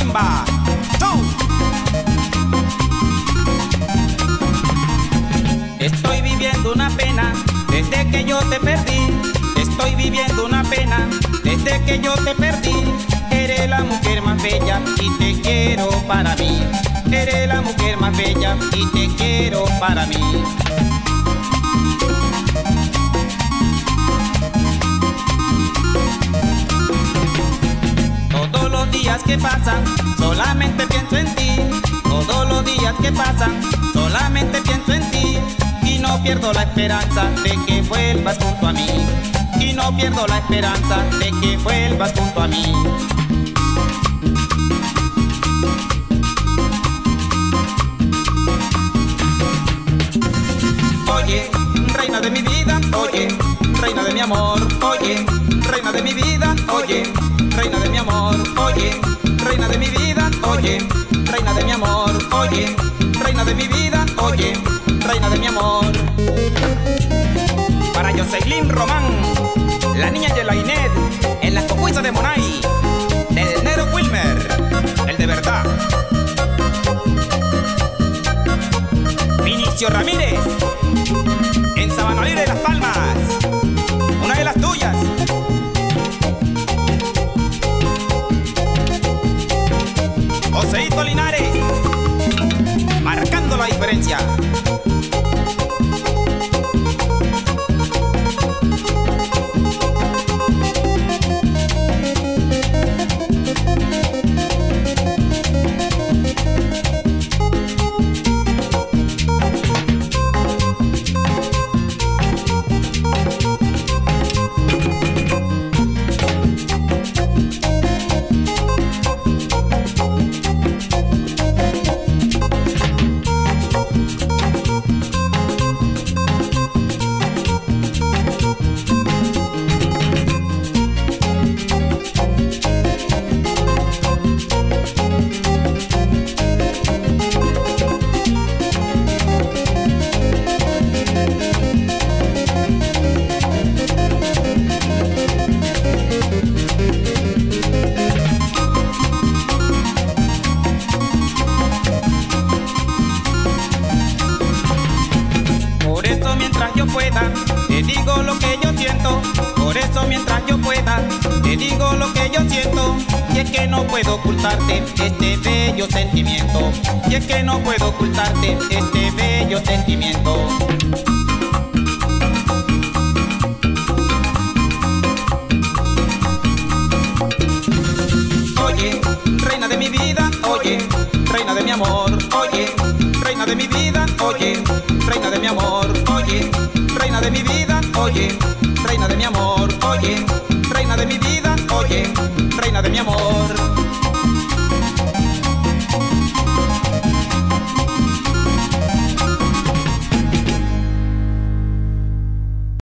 ¿Quién va? ¡Tú! Estoy viviendo una pena desde que yo te perdí. Estoy viviendo una pena desde que yo te perdí. Eres la mujer más bella y te quiero para mí. Eres la mujer más bella y te quiero para mí. Todos los días que pasan, solamente pienso en ti. Todos los días que pasan, solamente pienso en ti. Y no pierdo la esperanza de que vuelvas junto a mí. Y no pierdo la esperanza de que vuelvas junto a mí. Oye, reina de mi vida, oye, reina de mi amor, oye, reina de mi vida, oye, reina de mi amor, oye, reina de mi vida, oye, reina de mi amor, oye, reina de mi vida, oye, reina de mi amor. Para Jocelyn Román, la niña de la Inés, en las cocuizas de Monay, del Nero Wilmer, el de verdad. Vinicio Ramírez, en Sabanalí de Las Palmas, una de las tuyas. Joseito Linares, marcando la diferencia. Mientras yo pueda, te digo lo que yo siento. Por eso mientras yo pueda, te digo lo que yo siento. Y es que no puedo ocultarte este bello sentimiento. Y es que no puedo ocultarte este bello sentimiento. Oye, reina de mi vida, oye, reina de mi amor, oye, reina de mi vida, oye, reina de mi amor, oye, reina de mi vida, oye.